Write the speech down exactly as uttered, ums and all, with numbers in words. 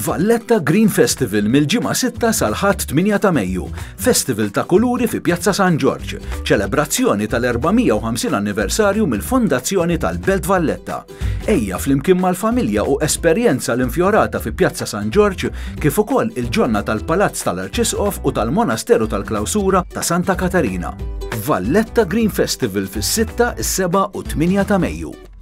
Valletta Green Festival mill-ġimgħa sitta sal-ħadd tminja ta' Mejju. Festival ta' kuluri fi Pjazza San George. Ċelebrazzjoni tal-erbamija u ħamsin anniversarju mill-Fondazzjoni tal-Belt Valletta. Ejja flimkien mal-familja u esperjenza l-infjorata fi Pjazza San George kif ukoll il-ġonna tal-Palazz tal-Arċisqof u tal-Monasteru tal-Klawsura ta' Santa Katarina. Valletta Green Festival fis-sitta, is-seba' u tminja ta' Mejju.